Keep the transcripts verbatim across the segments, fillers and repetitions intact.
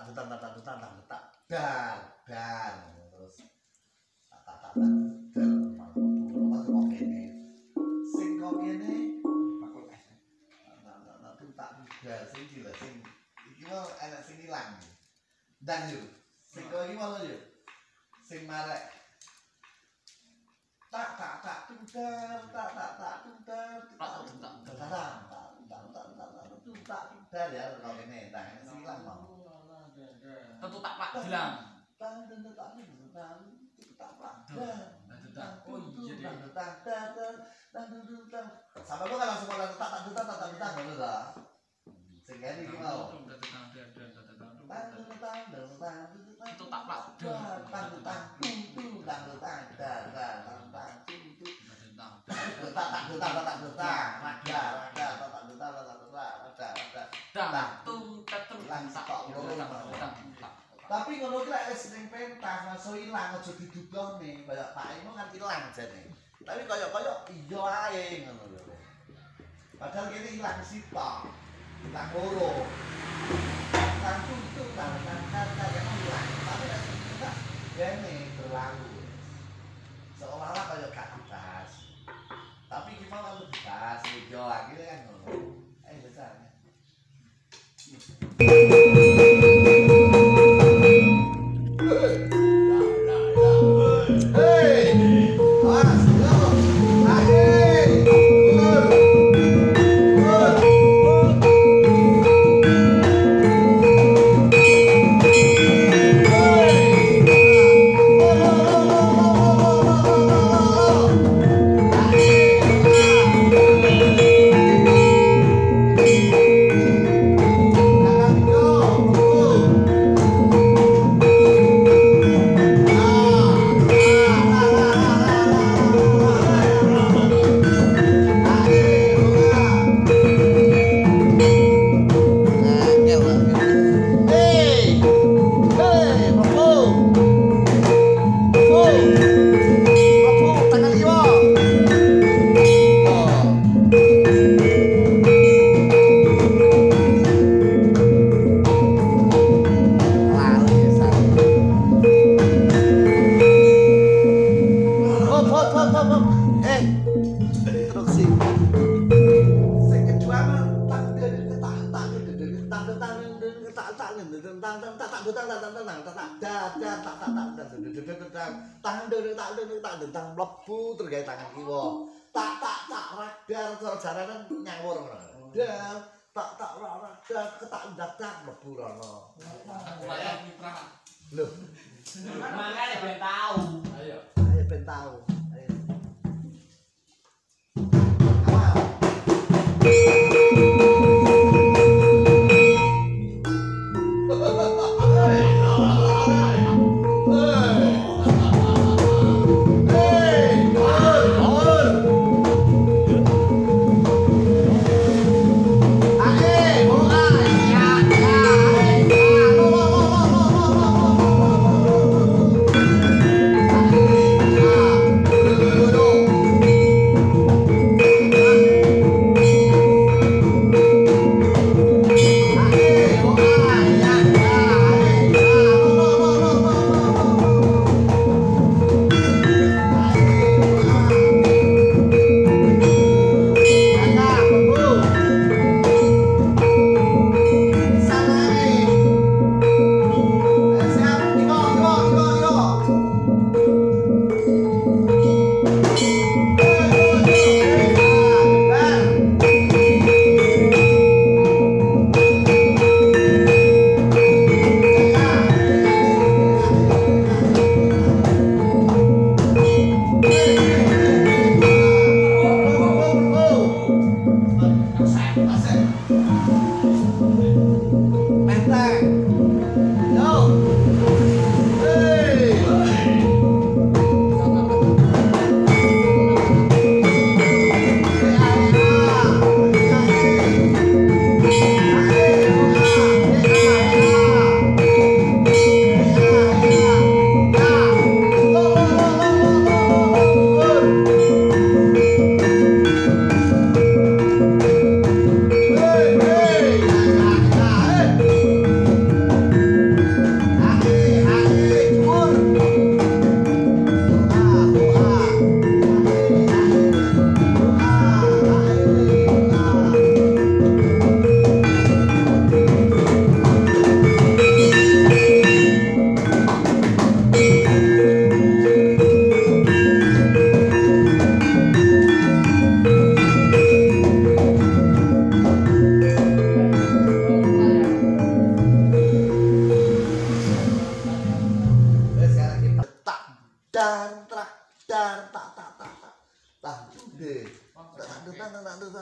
dutan tak dutan tak dutan dan dan terus tak tak tak dan malah kok kene sing kok kene makul es tak tak dutan dan sing gila sing iki mau enak sing ilang dan yo sing kok iki malah yo sing marek tak tak tak dutan tak tak tak dutan tak dutan tak tak tak ya kalau kene tak sing ilang mau tentu tak pak bilang tang tang tang tang tak pak tang oh iya deh tang tang tang tang tang sama lu kan langsung tak tak tak tak tak tak ngono ta sing ngene iki mau tang tang tang tang tang tang itu tak pak tang tang tang tung tang tang tang tang tang tung tang tak tak tak tak tak tang ada ada tak tak tak tak tak ada ada tang tung tetung lang tak loro tang tapi ngono ki lek wis ning pentas langsung ilang aja didudone kaya Pak Imo kan ilang jane tapi kaya-kaya iya ae ngono lho padahal kene ilang sitok ilang loro kan tutu kan kan kan ilang tapi lek kita gene berlalu seolah-olah kaya gak dibahas tapi gimana kalau dibahas yo akhirnya kan ngono eh besar tentang mlebu terus tangan kiwa tak tak tak radar jaranan nyawur ngono dan tak tak radar ketak ndak tak mlebu rono lho makane ben tahu ayo ayo ben tahu ayo awal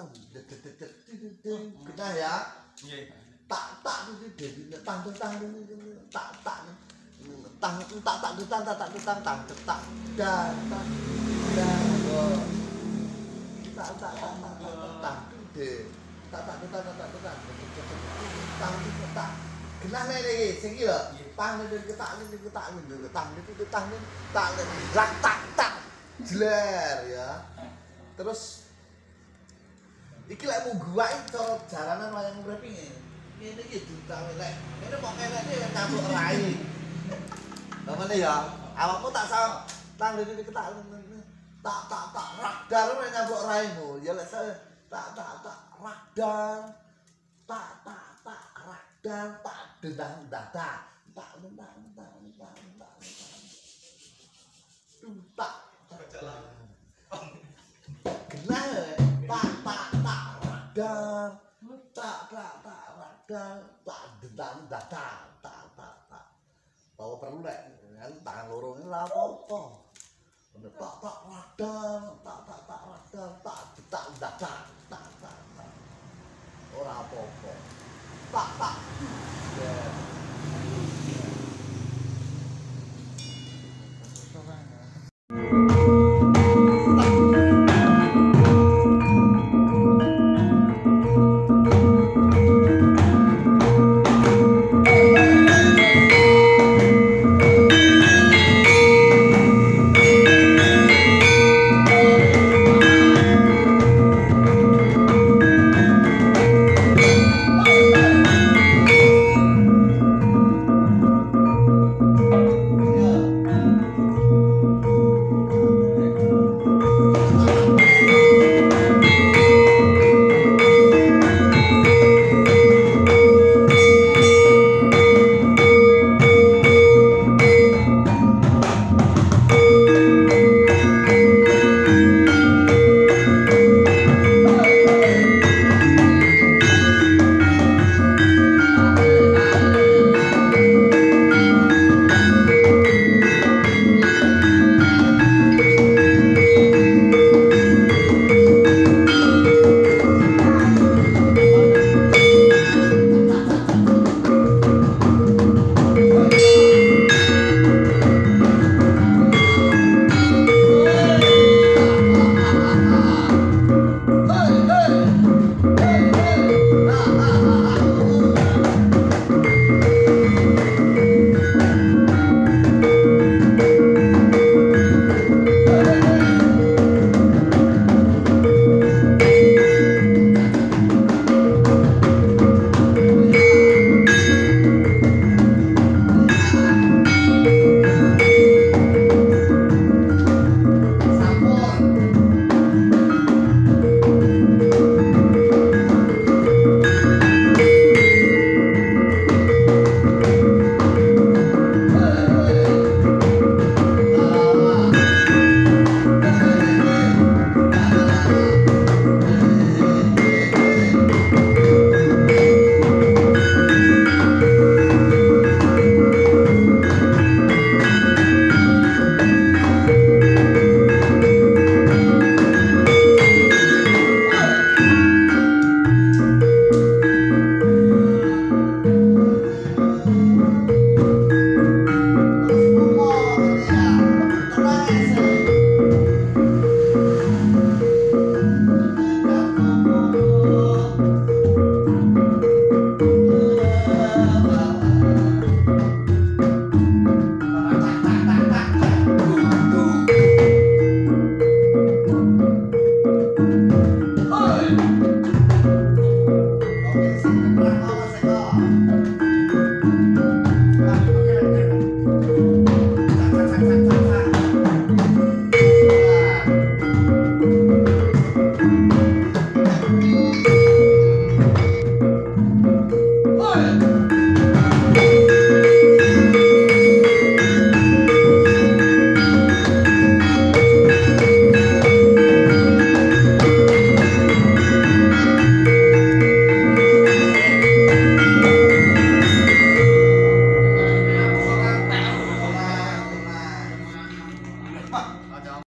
Kena ya. Nggih. Tak tak tang tang tang tak tak tang tak tak tang tak tak tang tang tak dan tak dan tak tak tak tak tang de tak tak tak tak tak tang tang tak kena lagi sing iki lho tang de ketak de ketak de tang de tang de tak rak tak tak jler ya terus iki lek mau gua iki jalanan wayang urip iki ngene iki ditawe lek ngene kok ngene iki nyambuk rai lha ngene ya awakmu tak sang tang dene ketak tak tak tak radar nek nyambuk raimu ya lek tak tak tak radar tak tak tak radar tak dendang dada tak dendang dada tak tak genah tak tak tak radar tak tak tak radar tak dendang dada tak tak tak bahwa perlu lek tangan loro ini lah apa-apa tak tak radar tak tak tak radar tak tak dada tak tak tak ora apa-apa tak tak